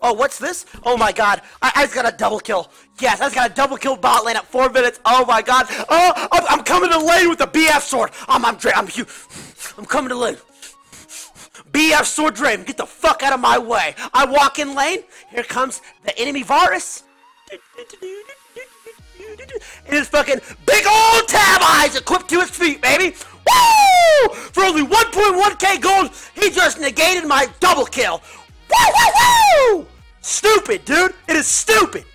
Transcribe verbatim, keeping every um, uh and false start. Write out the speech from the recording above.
Oh, what's this? Oh my god. I, I just got a double kill. Yes, I just got a double kill bot lane at four minutes. Oh my god. Oh, I'm, I'm coming to lane with the B F sword. I'm, I'm, I'm, I'm, I'm coming to lane. B F sword Draven, get the fuck out of my way. I walk in lane. Here comes the enemy Varus. And his fucking big old tab eyes equipped to his feet, baby. Woo! For only one point one K gold, he just negated my double kill. Woo, woo, woo! Stupid, dude. It is stupid.